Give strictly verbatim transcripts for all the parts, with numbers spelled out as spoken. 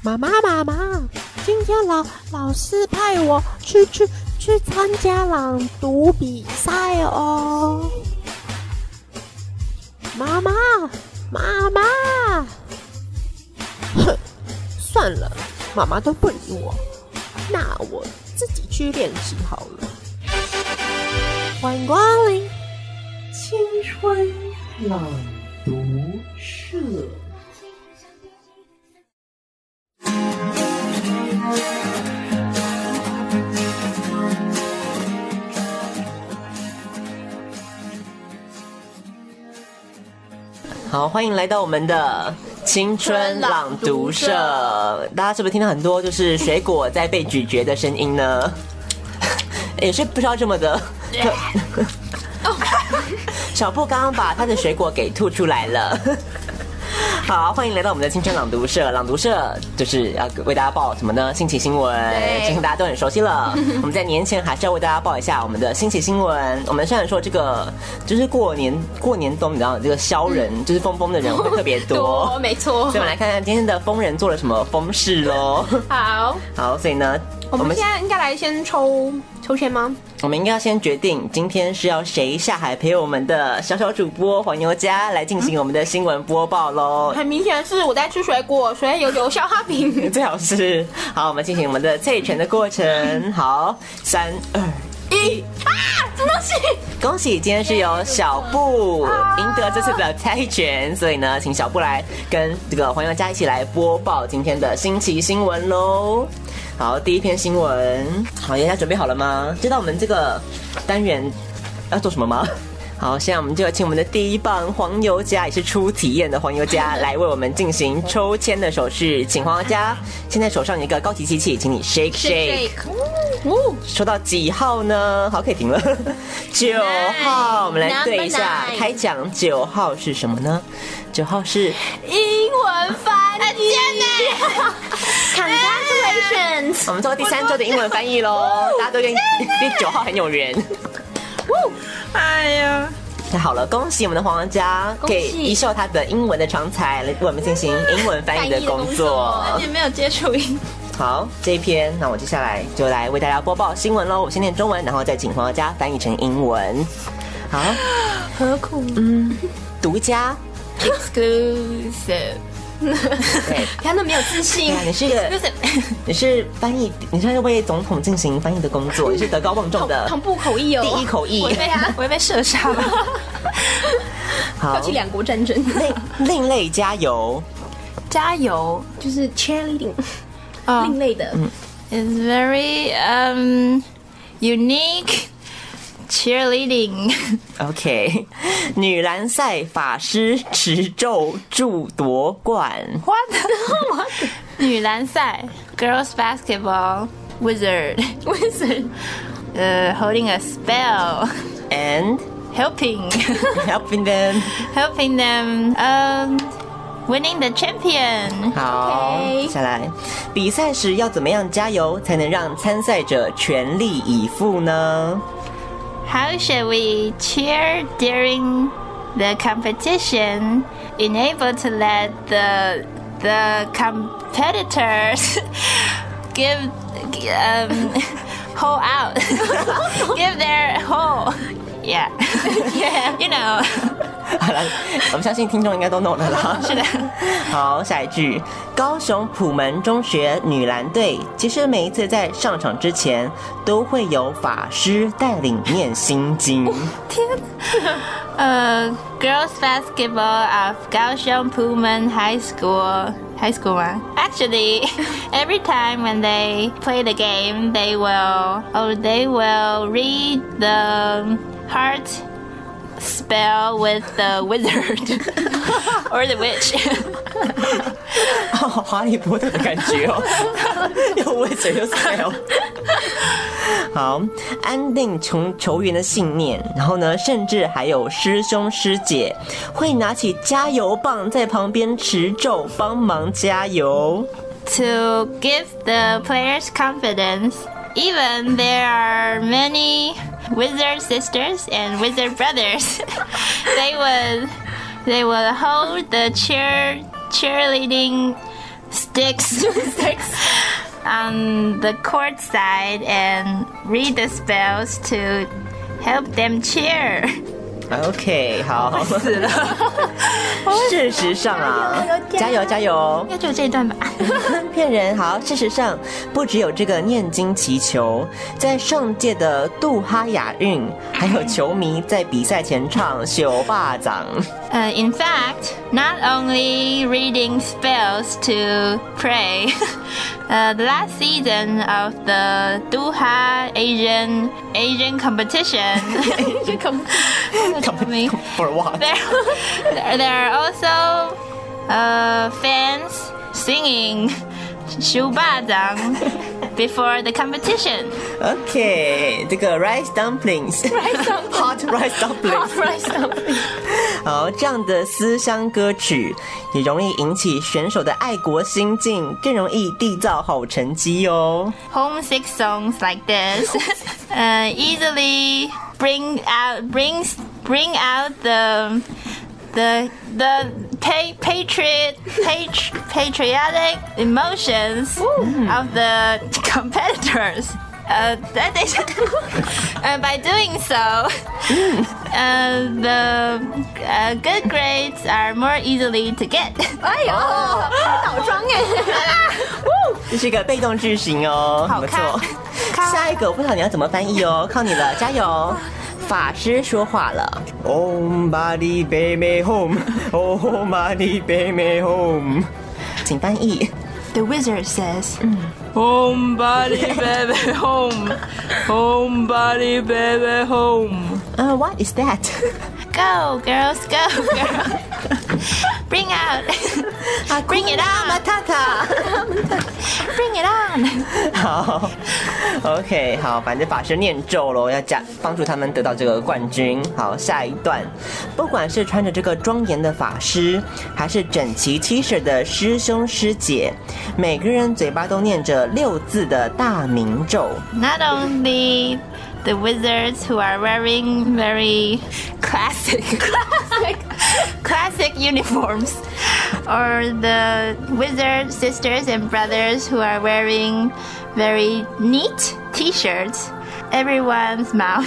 妈妈妈妈，今天老老师派我去去去参加朗读比赛哦。妈妈妈妈，哼，算了，妈妈都不理我，那我自己去练习好了。欢迎光临青春朗读社。 好，欢迎来到我们的青春朗读社。大家是不是听到很多就是水果在被咀嚼的声音呢？也是不知道这么的。小布刚刚把他的水果给吐出来了。好，欢迎来到我们的青春朗读社。朗读社就是要为大家报什么呢？新奇新闻，相信大家都很熟悉了。我们在年前还是要为大家报一下我们的新奇新闻。我们虽然说这个就是过年过年冬，你知道这个销人、嗯、就是疯疯的人会特别多， 多没错。 所以我们来看看今天的疯人做了什么疯事咯。 好， 好，所以呢， 我们现在应该来先抽抽签吗？ 我们应该要先决定今天是要谁下海陪我们的小小主播黄妞家来进行我们的新闻播报咯。 很明显是我在吃水果，所以有留消化饼。 最好是。好，我们进行我们的猜拳的过程。好，三二一啊！什么东西？ 恭喜，今天是由小布赢得这次的猜拳，所以呢，请小布来跟这个黄妞家一起来播报今天的新奇新闻咯。好，第一篇新闻。好，大家准备好了吗？知道我们这个单元要做什么吗？好，现在我们就要请我们的第一棒黄妞家，也是初体验的黄妞家，来为我们进行抽签的手续。请黄妞家现在手上有一个高级机器，请你 shake shake。哦，抽到几号呢？好，可以停了。九号，我们来对一下，开奖九号是什么呢？九号是英文翻译。Congratulations！ 我们做第三周的英文翻译喽，大家都跟第九号很有缘。 哎呀， 太好了，恭喜我们的黄妞家，可以依秀他的英文的长才来为我们进行英文翻译的工作。 而且没有接触音。 好，这一篇，那我接下来就来为大家播报新闻喽。我先念中文，然后再请黄妞家翻译成英文。好， 何苦？ 嗯，独家 ，exclusive。对，他都没有自信。 你是一个，你是翻译，你是为总统进行翻译的工作，你是德高望重的同步口译哦， 第一口译。 我会被他，我会被射杀吧？ 好， 挑起两国战争。 另另类加油， 加油就是 cheerleading， 哦，另类的。 嗯 ，It's very um unique。cheerleading OK 女篮赛法师持咒助夺冠 What? 女篮赛 Girls basketball Wizard Wizard uh, holding a spell And helping helping them helping them um, winning the champion 好、okay. 下来比赛时要怎么样加油才能让参赛者全力以赴呢 How should we cheer during the competition in able to let the the competitors give um whole out give their whole yeah yeah you know 好了，我们相信听众应该都懂了啦。 是的。 好，下一句，高雄普门中学女篮队，其实每一次在上场之前，都会有法师带领念心经。 天，呃、uh, ，Girls basketball of Kaohsiung Pullman High School. High school one. Actually, every time when they play the game, they will, oh, they will read the heart spell with the wizard or the witch. 好哈利波特的感觉哦，又 wizard 又 spell。好，安定球球员的信念，然后呢，甚至还有师兄师姐会拿起加油棒在旁边持咒帮忙加油。 To give the players confidence, even there are many wizard sisters and wizard brothers. they would they will hold the cheer cheerleading sticks on the court side and read the spells to help them cheer. OK， 好，死了。事实上啊，加油加油！ 应该就有这一段吧？ 骗人。好，事实上不只有这个念经祈求，在上届的杜哈亚运，还有球迷在比赛前唱《小巴掌》。 Uh, in fact, not only reading spells to pray, uh, the last season of the Doha Asian Asian competition, Asian competition for what? There, there, there are also uh, fans singing 手巴掌 before the competition. OK， 这个 rice dumplings， rice dumplings hot rice dumplings， hot rice dumplings。 好，这样的思乡歌曲也容易引起选手的爱国心境，更容易缔造好成绩哦。 Homesick songs like this uh, easily bring out brings bring out the the the pa- patriot patri- patriotic emotions of the competitors. Uh, that they, uh, by doing so, uh, the uh, good grades are more easily to get. 哎呦，倒装哎！ 这是一个被动句型哦， 好看不错。下一个我不知道你要怎么翻译哦，靠你了，加油！法师说话了 ，Om Body Baby Home, Om Body Baby Home， 请翻译。 The wizard says, Home, body, baby, home. Home, body, baby, home. Uh, what is that? "Go, girls, go, girls! Bring out, bring it on, Matata. bring it on!" 好 ，OK， 好，反正法师念咒咯，要加帮助他们得到这个冠军。好，下一段，不管是穿着这个庄严的法师，还是整齐 T 恤的师兄师姐，每个人嘴巴都念着六字的大明咒。 Not only the wizards who are wearing very classic, classic, classic uniforms, or the wizard sisters and brothers who are wearing very neat T-shirts. Everyone's mouth,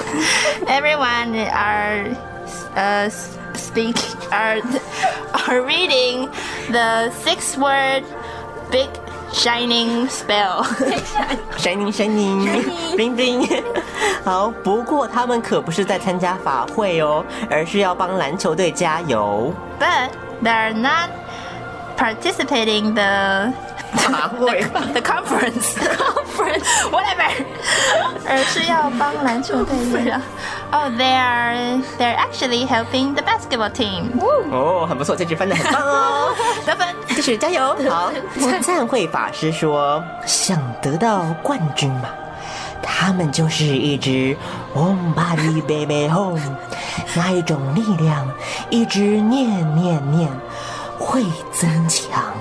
everyone are uh, speaking, are are reading the six-word big shining spell. shining shining bling bling。好，不过他们可不是在参加法会哦，而是要帮篮球队加油。 But they're not participating the 法会 the conference conference whatever 而是要帮篮球队的 Oh, they are they're actually helping the basketball team. 哦，很不错，这句翻得很棒哦。 得分， 继续加油。好，赞会法师说，想得到冠军嘛，他们就是一支 Om Body Baby Home， 那一种力量，一直念念念，会增强。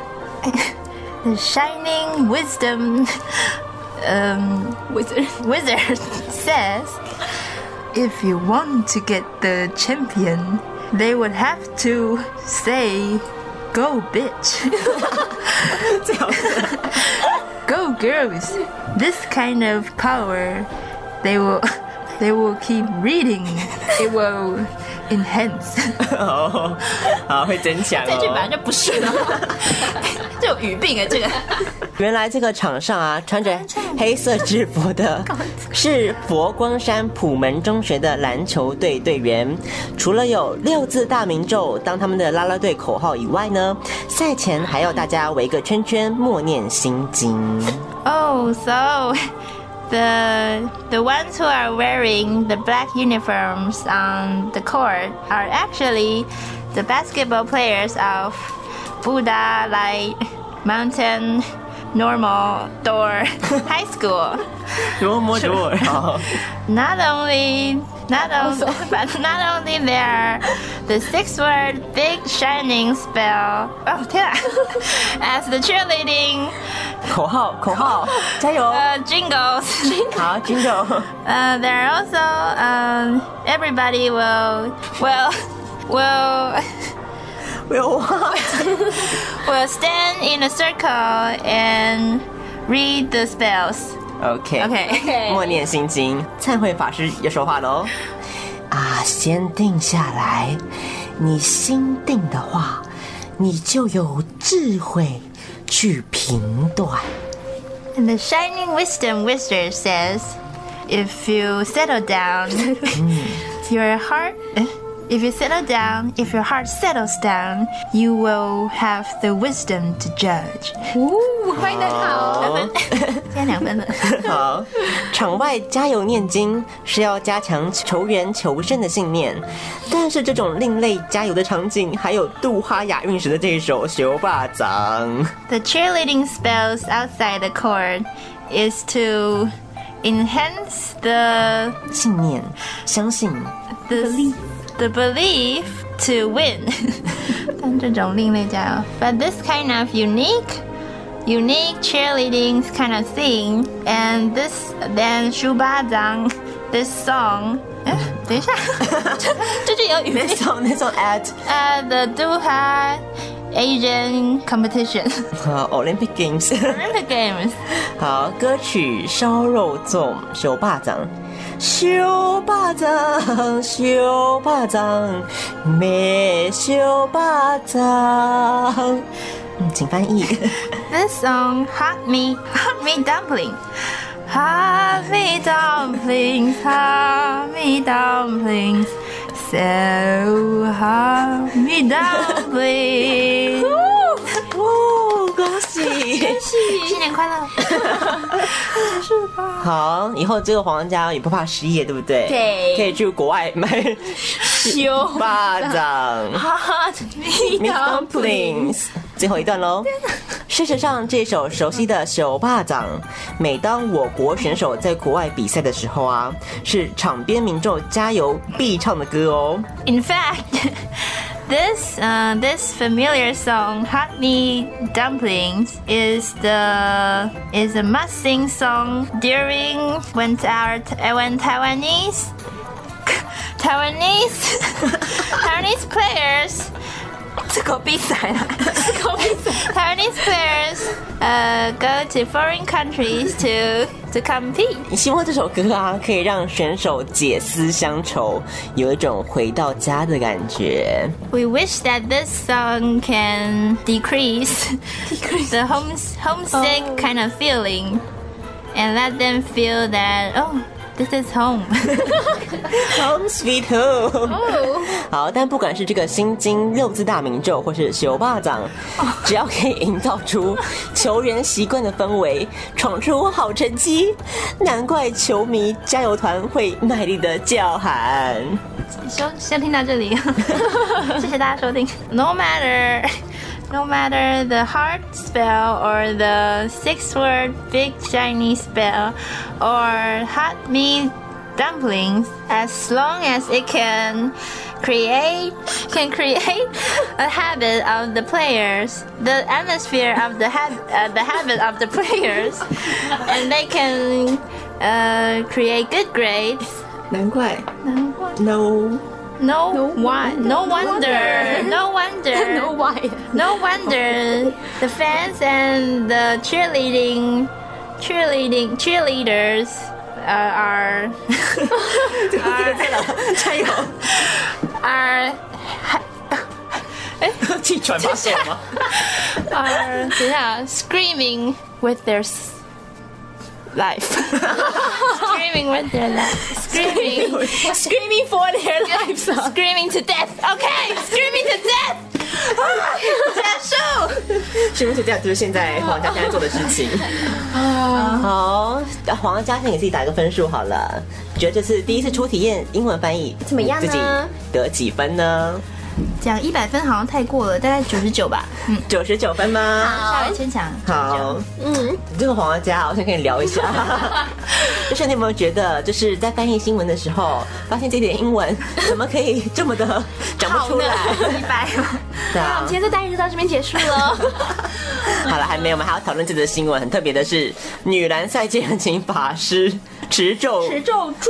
The shining wisdom um, wizard wizard says, If you want to get the champion, they would have to say, Go, bitch. 最好是 Go, girls. This kind of power, they will, they will keep reading. It will enhance. 哦，好，会增强哦。 这句本来就不是了，这有语病哎，这个。 原来这个场上啊，穿着黑色制服的是佛光山普门中学的篮球队队员。除了有六字大明咒当他们的啦啦队口号以外呢，赛前还要大家围个圈圈默念心经。 Oh, so the the ones who are wearing the black uniforms on the court are actually the basketball players of Buddha Light Mountain Normal Door High School. Normal Door. 好 Not only not only but not only there the six word big shining spell. Oh, 天啊 as the cheerleading 口号口号，加油！ uh, jingles. 好 ，Jingle。 Uh, there are also um, everybody will will will will what? will stand in a circle and read the spells. OK OK， 默念心经。忏悔法师要说话喽。啊，先定下来，你心定的话，你就有智慧去评断。 And the Shining Wisdom Wizard says, if you settle down, your heart, if you settle down, if your heart settles down, you will have the wisdom to judge. 哦，欢迎大家好。 现在两分了。 好，场外加油念经是要加强球员求胜的信念，但是这种另类加油的场景，还有杜哈亚运时的这首《熊霸掌》。 The cheerleading spells outside the court is to enhance the 信念，相信 the belief, the belief to win. 但这种另类加油 But this kind of unique, unique cheerleading kind of thing, and this then 书巴掌 this song. 哎，等一下，这句有语那种那种 at at the Doha Asian competition, 呃 Olympic Games Olympic Games. 好，歌曲烧肉粽手巴掌，手巴掌，手巴掌，咩手巴掌。嗯，请翻译。 This song, Hot Me, Hot Me Dumpling. Hot me dumplings, hot me dumplings, so hot me dumplings. 哦，恭喜！ 新年快乐！ 好，以后这个皇家也不怕失业，对不对？ 对可以去国外买修巴掌 Hot me dumplings。最后一段喽。事实上，这首熟悉的手巴掌，每当我国选手在国外比赛的时候啊，是场边民众加油必唱的歌哦。 In fact, this uh, this familiar song, "Hot Me Dumplings," is the is a must-sing song during when our when Taiwanese Taiwanese Taiwanese players. 这个比赛啦，这个比赛 Taiwanese players uh, go to foreign countries to to compete. 希望这首歌啊，可以让选手解思乡愁，有一种回到家的感觉。 We wish that this song can decrease, decrease. the homes, homesick oh. kind of feeling, and let them feel that oh, this is home. Home sweet home. 哦， 好，但不管是这个心经六字大明咒，或是手巴掌，只要可以营造出球员习惯的氛围，闯出好成绩，难怪球迷加油团会卖力的叫喊。 收先听到这里，谢谢大家收听。No matter. No matter the hard spell or the six-word big shiny spell or hot meat dumplings, as long as it can create can create a habit of the players, the atmosphere of the ha- uh, the habit of the players, and they can uh, create good grades. 难怪 ，No. No, no why? No wonder. No wonder. No why? No wonder the fans and the cheerleading, cheerleading cheerleaders uh, are are 加油 are 气喘发作吗 are 等一下 screaming with their s- life. Screaming with their life. Screaming. Screaming for their lives. Screaming to death. Okay, screaming to death. 结束。 是不是这样？就是现在皇家现在做的事情。好，皇家先给自己打一个分数好了。觉得这次第一次初体验英文翻译怎么样呢？ 自己得几分呢？ 讲一百分好像太过了，大概九十九吧。嗯， 九十九分吗？ 稍微牵强。 好，嗯，这个皇家，我先跟你聊一下，就是你有没有觉得，就是在翻译新闻的时候，发现这点英文怎么可以这么的讲不出来？ 一百。 对啊， 我们今天的单元就到这边结束了。 好了，还没有，我们还要讨论这则新闻。很特别的是，女篮赛界人请法师持咒持咒祝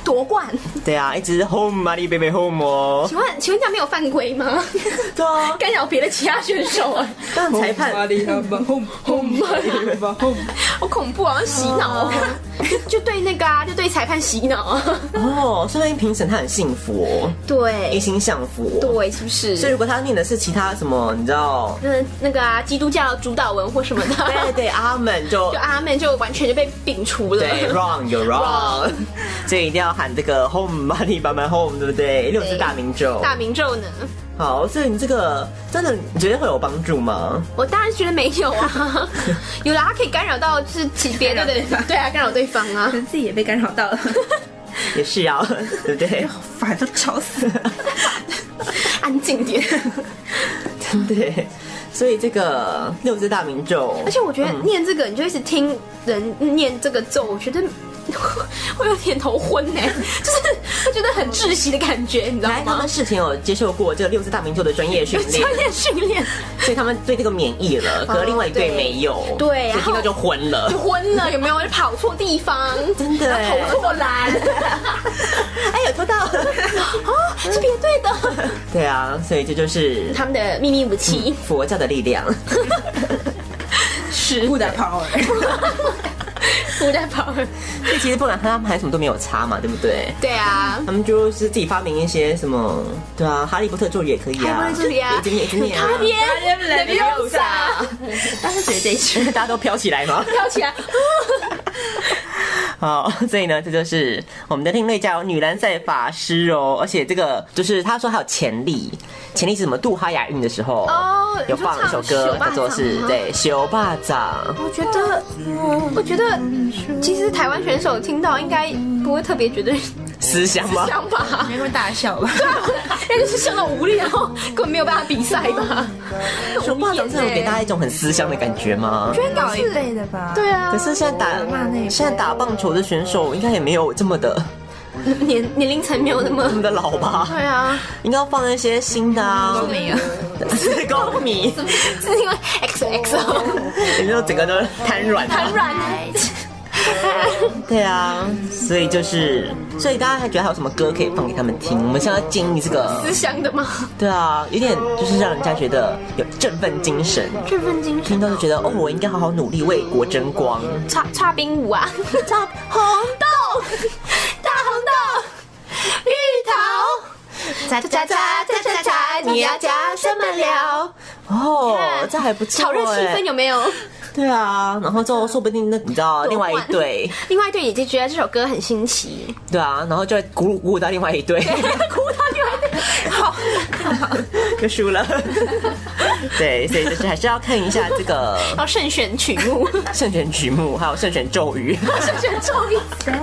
夺冠。 对啊，一直 home money baby home 哦。 请问，请问这样没有犯规吗？ 对啊， 干扰别的其他选手啊？ 但裁判 home home home， 好恐怖啊，好像洗脑、哦，就对那个啊，就对裁判洗脑啊。 哦，说明评审他很幸福哦，一对， 心向福、哦。 对，是不是？ 所以如果他念的是其他什么，你知道？ 那那个啊，基督教主导文或什么的， 对对，阿门就就阿门就完全就被摒除了。 对 ，wrong you're wrong， 所以一定要喊这个 home money by my home， 对不对？六字大明咒， 大明咒呢？ 好，所以你这个真的你觉得会有帮助吗？ 我当然觉得没有啊，有啦，它可以干扰到就是其别的的，对啊，干扰对方啊可，能自己也被干扰到了， 也是啊，对不对？ 烦都吵死了。 安静点。 对，所以这个六字大明咒， 而且我觉得念这个，你就一直听人念这个咒，我觉得会有点头昏呢，就是会觉得很窒息的感觉，你知道吗来他们？事前有接受过这个六字大明咒的专业训练专，业训练所以他们对这个免疫了，可是另外一队没有， 对所以听到就昏了就。昏了，有没有？就跑错地方， 真的然后投错篮， 哎，有抽到， 哦，是别队的， 对啊，所以这就是他们的秘密武器佛教的力量。 是不打跑我在跑。 所以其实不然他们还什么都没有差嘛，对不对？ 对啊， 他们就是自己发明一些什么，对啊，哈利波特咒语也可以啊， 哈利波特咒语啊一直念一直念啊， 他边人流洒， 但是觉得这一句大家都飘起来吗？ 跳起来， 好，所以呢，这就是我们的另类加油女篮赛法师哦，而且这个就是他说还有潜力，潜力是什么？杜哈亚运的时候哦有放一首歌，叫做是对修霸掌。 我觉得，我觉得其实台湾选手听到应该不会特别觉得思乡吗？ 香吧， 没会大笑吧？ 对啊，因为就是笑到无聊，根本没有办法比赛吧。 修霸掌真的有给大家一种很思乡的感觉吗？ 觉得老一辈的吧？ 对啊， 可是现在打现在打棒球的选手应该也没有这么的年年龄层没有那么这么的老吧？ 对啊， 应该要放一些新的啊， 都没有。 四公米， 是因为 X X O 你就整个都瘫软， 很软。 对啊，所以就是，所以大家还觉得还有什么歌可以放给他们听？我们现在建议这个， 思乡的吗？ 对啊，有点就是让人家觉得有振奋精神， 振奋精神， 听到就觉得哦，我应该好好努力为国争光。 插插冰舞啊，插红豆，大红豆，芋头， 叉叉叉叉叉叉，你要加什么料？ 哦，这还不错， 炒热气氛有没有？ 对啊，然后之后说不定那你知道另外一队， 另外一队也就觉得这首歌很新奇， 对啊，然后就会鼓舞鼓舞到另外一队， 哭到另外一队，好， 就输了。对，所以就是还是要看一下这个要慎选曲目， 慎选曲目，还有慎选咒语， 慎选咒语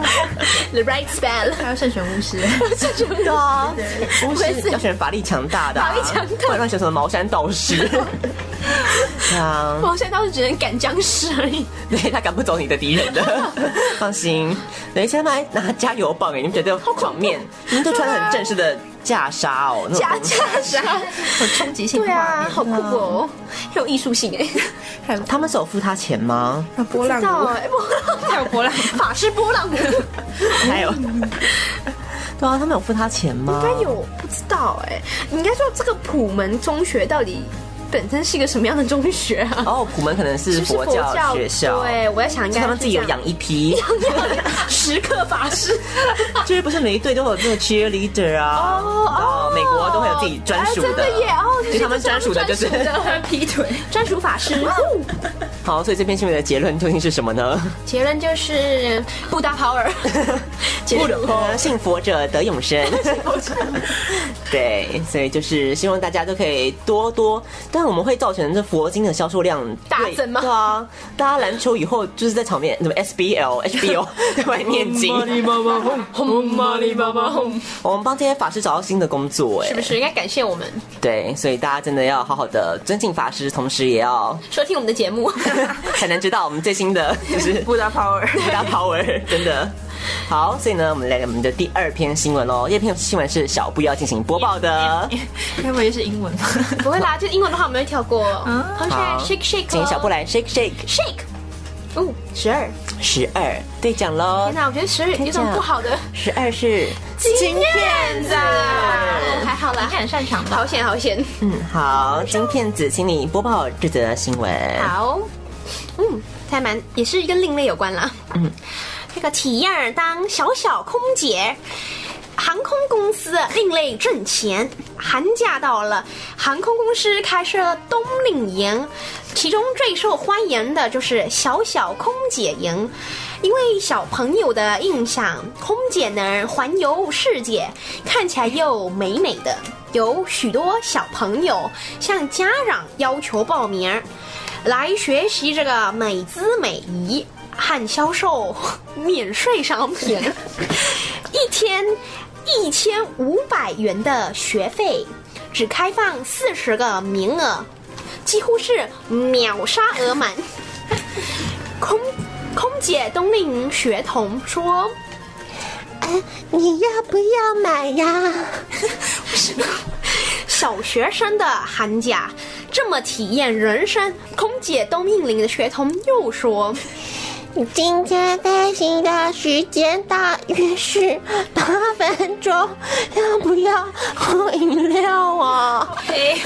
，the right spell， 还要慎选巫师， 慎选对啊，巫师要选法力强大的、啊， 法力强大不然乱选什么茅山道士。对啊， 我现在倒是只能赶僵尸而已， 对他赶不走你的敌人的，放心。对，现在还拿加油棒哎，你们觉得场面，你们都穿很正式的袈裟哦， 加加啥？ 有冲击性。 对啊，好酷哦，很有艺术性哎。 还有他们是有付他钱吗？ 波浪舞， 到哎， 还有波浪法师波浪舞， 还有，对啊，他们有付他钱吗？ 应该有，不知道哎。你应该说这个普门中学到底本身是一个什么样的中学啊？ 哦，普门可能是佛教学校， 对，我在想应该他们自己有养一批时刻法师， 就是不是每一队都有这个 cheerleader 啊？哦，美国都会有自己专属的， 真的耶！哦， 所以他们专属的就是劈腿， 专属法师。 好，所以这篇新闻的结论究竟是什么呢？ 结论就是布达跑尔， 不得信佛者得永生。对，所以就是希望大家都可以多多，但我们会造成这佛经的销售量大增吗？ 对啊，大家篮球以后就是在场面什么 S B L、H B O 在外念经，我们帮这些法师找到新的工作，哎， 是不是应该感谢我们？ 对，所以大家真的要好好的尊敬法师，同时也要收听我们的节目， 才能知道我们最新的就是布达 power， 布达 power， 真的。好，所以呢，我们来我们的第二篇新闻喽。第二篇新闻是小布要进行播报的， 该不会是英文吧？ 不会啦，就英文的话我们会跳过。好， 好 ，shake shake， 请小布来 shake shake shake。 哦，十二， 十二对奖喽天！哪，我觉得十二有种不好的十二是金片子， 还好啦， 你很擅长吧？ 好险好险。 嗯，好，金片子，请你播报这则新闻。 好，嗯，还蛮也是跟另类有关啦。 嗯， 这个体验当小小空姐。航空公司另类挣钱，寒假到了，航空公司开设冬令营，其中最受欢迎的就是小小空姐营。因为小朋友的印象，空姐能环游世界，看起来又美美的，有许多小朋友向家长要求报名，来学习这个美姿美仪和销售免税商品，一天一千五百元的学费，只开放四十个名额，几乎是秒杀额满。空空姐冬令营学童说：“ 哎，你要不要买呀？” 小学生的寒假这么体验人生，空姐冬令营的学童又说。 今天飞行的时间大约是八分钟，要不要喝饮料啊？ 哎，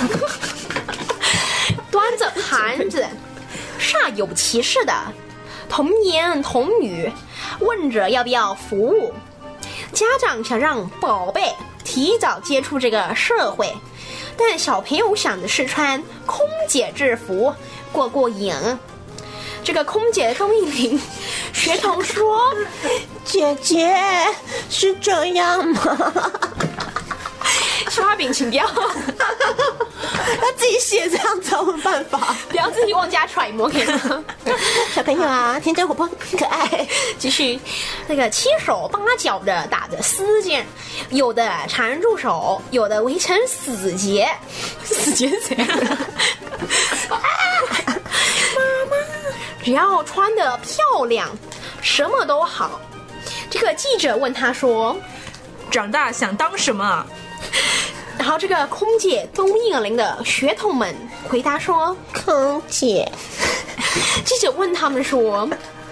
端着盘子，煞有其事的童言童语，问着要不要服务。家长想让宝贝提早接触这个社会，但小朋友想的是穿空姐制服过过瘾。这个空姐冬令营学童说：“ 姐姐是这样吗？” 消化饼，请不要， 他自己写这样才有办法， 不要自己妄加揣摩，可以吗？ 小朋友啊，天真活泼可爱。 继续，那个七手八脚的打着丝巾，有的缠住手，有的围成死结。死结是怎样？妈妈，只要穿得漂亮，什么都好。这个记者问他说：“ 长大想当什么？” 然后这个空姐冬令营的学童们回答说：“ 空姐。” 记者问他们说：“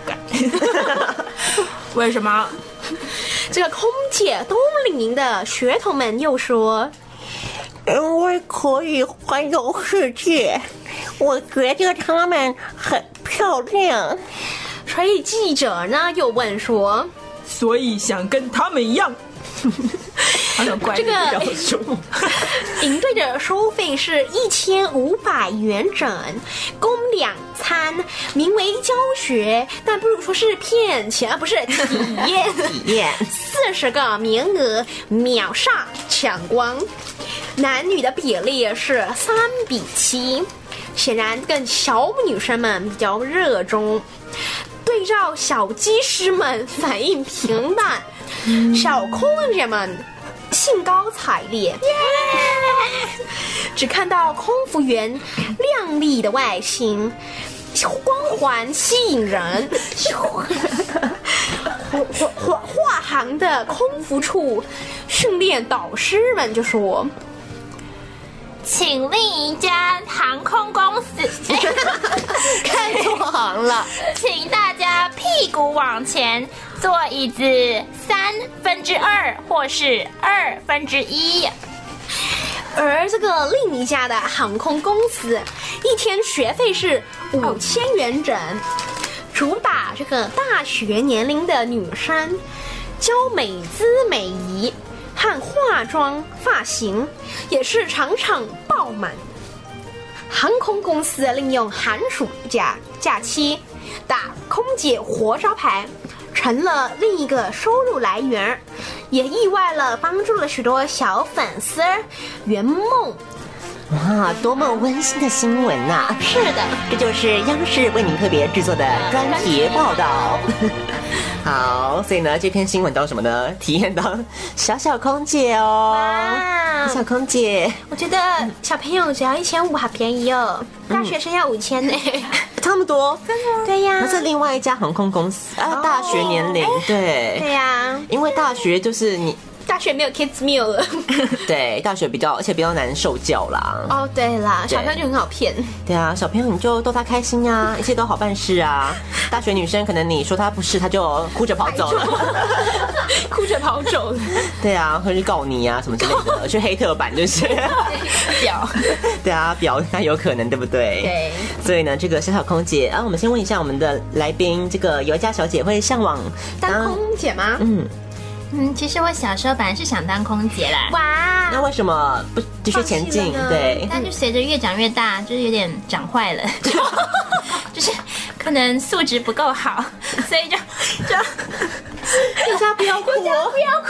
为什么？” 这个空姐冬令营的学童们又说：“ 因为可以环游世界，我觉得他们很漂亮。” 所以记者呢又问说：“ 所以想跟他们一样？” 这个营队的收费是一千五百元整，供两餐，名为教学，但不如说是骗钱，不是体验。 体验四十个名额秒杀抢光，男女的比例是三比七，显然更小女生们比较热衷。对照小机师们反应平淡，嗯、小空姐们兴高采烈， yeah! 只看到空服员靓丽的外形，光环吸引人。华华华航的空服处训练导师们就说：“ 请另一家航空公司看错行了， 请大家屁股往前，坐椅子三分之二或是二分之一。” 而这个另一家的航空公司，一天学费是五千元整，主打这个大学年龄的女生，教美姿美仪和化妆发型，也是场场爆满。航空公司利用寒暑假假期打空姐活招牌，成了另一个收入来源，也意外了帮助了许多小粉丝圆梦。 哇，多么温馨的新闻呐、啊！ 是的， 这就是央视为您特别制作的专题报道。好，所以呢，这篇新闻到什么呢？体验到小小空姐哦， 哇， 小空姐， 我觉得小朋友只要一千五好便宜哦，大学生要五千呢， 差不多。 真的？对呀， 那是另外一家航空公司啊，大学年龄，对， 对呀， 因为大学就是你大学没有 kids meal 了。 对，大学比较，而且比较难受教啦。 哦，对啦， 对小朋友就很好骗。 对啊，小朋友你就逗他开心啊，一切都好办事啊。大学女生可能你说她不是，她就哭着跑走了。 哭着跑走了。 对啊，或者是告你啊什么之类的，去黑特版就是。 表。 对啊，表那有可能对不对？ 对。 所以呢，这个小小空姐啊，我们先问一下我们的来宾，这个尤佳小姐会向往当空姐吗？ 嗯。 嗯，其实我小时候本来是想当空姐啦， 哇， 那为什么不继续前进？对， 但就随着越长越大，就是有点长坏了，就就是可能素质不够好，所以就就大家不要哭，不要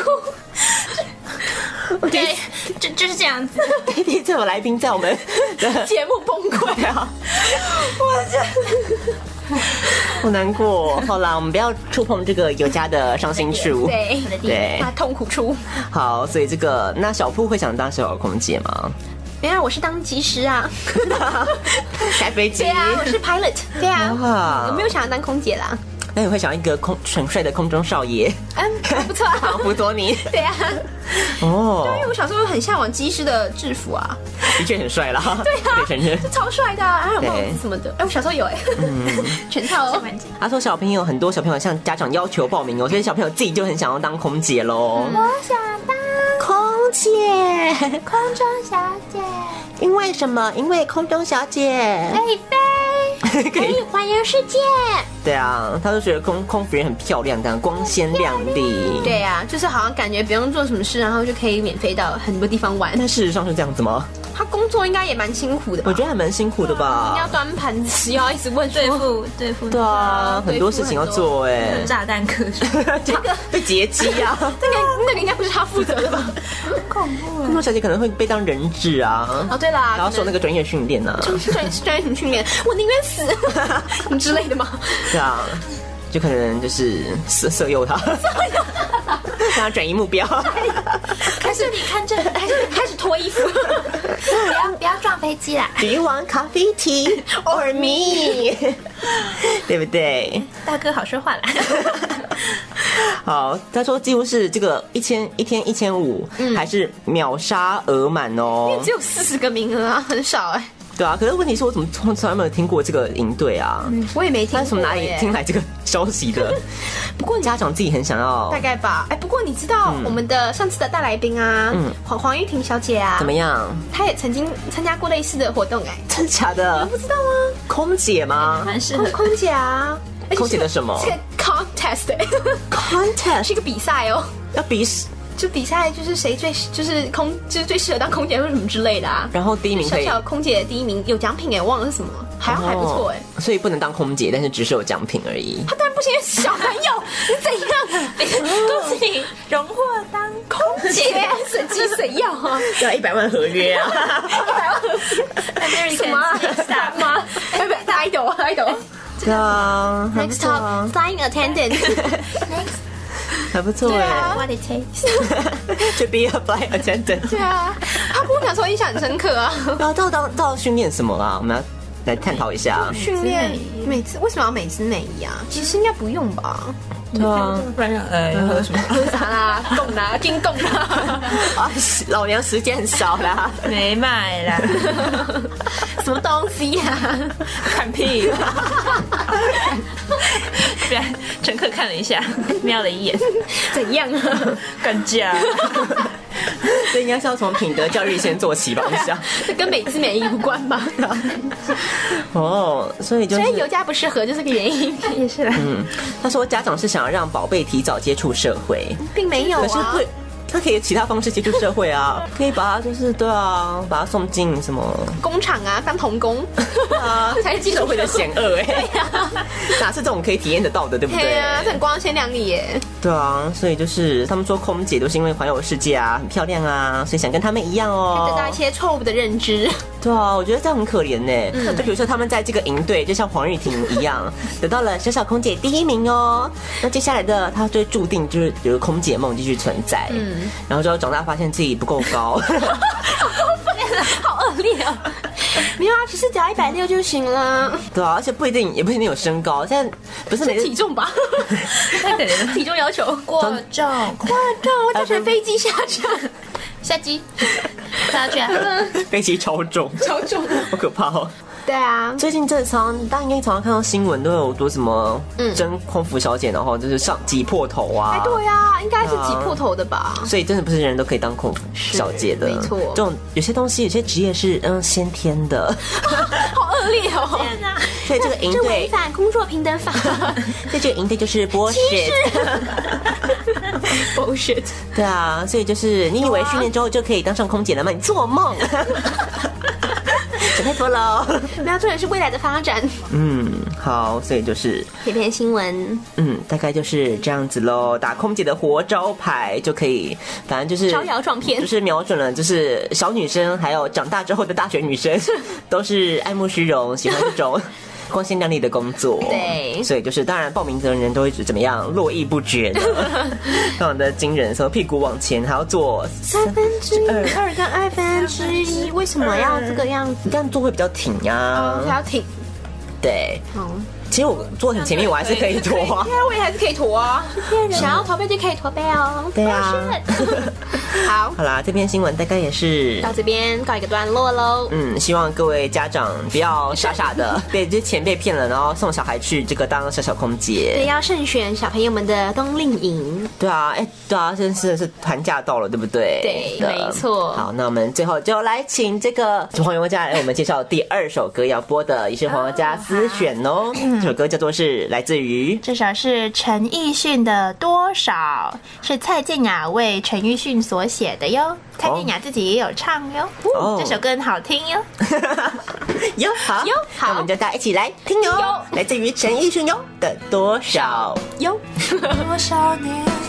哭。 对，就就是这样子。 第一次有来宾在我们的节目崩溃啊！ 我这。好难过，好啦，我们不要触碰这个尤佳的伤心处。 对对， 他痛苦处。 好，所以这个那小布会想当小小空姐吗？ 没有，我是当机师啊， 开飞机。 对啊，我是 pilot。对啊， 哇我没有想要当空姐啦。 那你会想要一个空纯帅的空中少爷？ 嗯，还不错啊， 辅佐你。 对啊， 哦， 对，因为我小时候很向往机师的制服啊， 的确很帅啦。 对啊， 可以承认， 超帅的，还有帽子什么的。哎，我小时候有哎，全套哦。 他说小朋友很多小朋友向家长要求报名哦，所以小朋友自己就很想要当空姐喽。 我想当空姐， 空中小姐。 因为什么？因为空中小姐可以飞，可以环游世界。 对啊，他就觉得空空服员很漂亮，这样光鲜亮丽。 对啊，就是好像感觉不用做什么事，然后就可以免费到很多地方玩。 但事实上是这样子吗？ 他工作应该也蛮辛苦的吧？ 我觉得还蛮辛苦的吧。 要端盘子，要一直问对付对付。 对啊，很多事情要做哎。 炸弹客这个被劫机啊， 那个那个应该不是他负责的吧？ 恐怖。 空中小姐可能会被当人质啊。 哦，对啦， 然后受那个专业训练啊， 专专业训练，我宁愿死，你之类的吗？ 对啊，就可能就是色色诱他，让他转移目标。 开始你看这，开始开始脱衣服， 不要不要撞飞机啦！ Do you want coffee, tea, or me？ 对不对？ 大哥好说话啦。 好，他说几乎是这个一千一天一千五，还是秒杀额满哦。 只有四十个名额啊，很少哎。 对啊，可是问题是我怎么从从来没有听过这个营队啊？ 嗯，我也没听过。 他从哪里听来这个消息的？不过家长自己很想要， 大概吧。哎，不过你知道我们的上次的大来宾啊，嗯，黄黄玉婷小姐啊， 怎么样？ 她也曾经参加过类似的活动哎， 真的假的？ 你不知道吗？ 空姐吗？ 蛮适合空空姐啊。 空姐的什么？ 是个 contest， contest 是一个比赛哦， 要比。 就比赛就是谁最就是空就是最适合当空姐或什么之类的啊。 然后第一名可以小小空姐第一名有奖品哎，忘了是什么，好像还不错哎、 哦。所以不能当空姐，但是只是有奖品而已。 他当然不行，小朋友你怎样？恭喜你荣获当空姐，随机谁要啊？ 要一百万合约啊！ 一百万合约？什么啊？啥吗？哎不，idol idol。 对啊 ，Next top flying attendant。 还不错哎 ，What it takes to be a flight attendant。 对啊，他跟我讲说印象很深刻啊。 然后到到到训练什么啊？我们要来探讨一下。 训练美姿为什么要美姿美仪啊？其实应该不用吧。 对啊， 不然呃要喝什么？ 喝啥啦？供啦，金供啦。 啊，老娘时间很少啦， 没买啦。 什么东西呀、啊？ 看屁！不然乘客看了一下，瞄了一眼， 怎样啊？ 干架。 这应该是要从品德教育先做起吧？我想， 这跟美姿美仪无关吧？ 哦，所以就是， 所以尤佳不适合就是个原因，也是啦。 嗯，他说家长是想要让宝贝提早接触社会， 并没有啊。 可是会。他可以其他方式接触社会啊，可以把他就是对啊，把他送进什么工厂啊，当童工啊， 才是社会的险恶哎、欸，哪是这种可以体验得到的，对不对？ 对啊，这很光鲜亮丽耶。 对啊，所以就是他们说空姐都是因为环游世界啊，很漂亮啊，所以想跟他们一样哦， 得到一些错误的认知。 对啊，我觉得这样很可怜呢、嗯。就比如说他们在这个营队，就像黄玉婷一样，得到了小小空姐第一名哦。那接下来的他就注定就是有个空姐梦继续存在。嗯，然后之后长大发现自己不够高， 好恶劣哦。没有啊，其实只要一百六就行了。 对啊，而且不一定，也不一定有身高。现在不是每是体重吧？ 太可怜了， 体重要求过重， 过重，我就乘飞机下降。 下机，下去啊！ 飞机超重， 超重， 好可怕哦。 对啊， 最近正常，大家应该常常看到新闻，都有多什么真空服小姐，然后就是上挤破头啊。 哎，对啊，应该是挤破头的吧？ 所以真的不是人人都可以当空服小姐的， 没错。 这种有些东西，有些职业是嗯先天的， 好恶劣哦！ 天哪！ 所以这个营这违队， 反工作平等法。 所以这个营队就是 bullshit。 bullshit。 对啊，所以就是你以为训练之后就可以当上空姐了吗？你做梦！想太多喽。 没有，重点是未来的发展。 嗯，好，所以就是这篇新闻， 嗯，大概就是这样子喽。打空姐的活招牌就可以，反正就是招摇撞骗， 就是瞄准了，就是小女生还有长大之后的大学女生，都是爱慕虚荣，喜欢这种光鲜亮丽的工作。 对， 所以就是当然报名的人都会怎么样，络绎不绝的，非常的惊人，什么屁股往前还要做三分之二二跟二分之一，为什么要这个样子？ 这样做会比较挺呀、啊， 哦，要挺。 对， 哦， 其实我坐很前面，我还是可以脱啊。 对啊，我也还是可以驼啊。想要驼背就可以驼背哦。 对啊。 好， 好啦，这篇新闻大概也是到这边告一个段落喽。 嗯，希望各位家长不要傻傻的被这钱被骗了，然后送小孩去这个当小小空姐。 对，要慎选小朋友们的冬令营。 对啊，哎，对啊，真是是寒假到了，对不对？ 对， 的没错。 好，那我们最后就来请这个黄宥嘉来为我们介绍第二首歌要播的，也是黄宥嘉私选哦。这首歌叫做是来自于这首是陈奕迅的《多少》，是蔡健雅为陈奕迅所写的哟。蔡健雅自己也有唱哟。 哦这首歌很好听哟。 哟好哟好那我们就大家一起来听哟，来自于陈奕迅哟的《多少》 有多少年